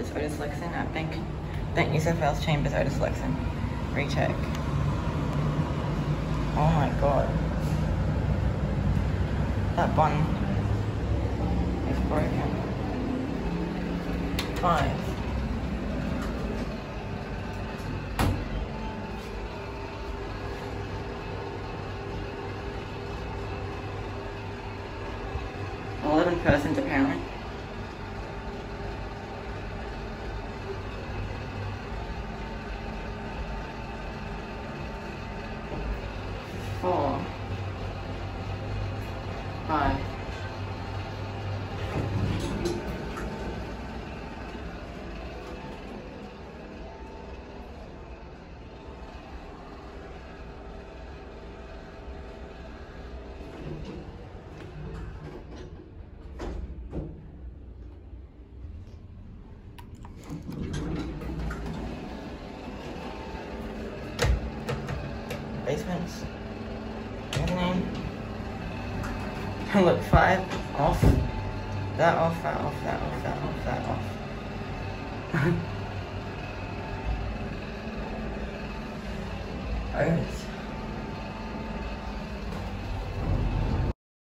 It's Otis Lexon at Bank New South Wales Chambers. Otis Lexon. Recheck. Oh my god. That bun is broken. 5. Persons apparently. Four. 5. Basements. Name. Look, 5 off. That off, that off, that off, that off, that off. Oh.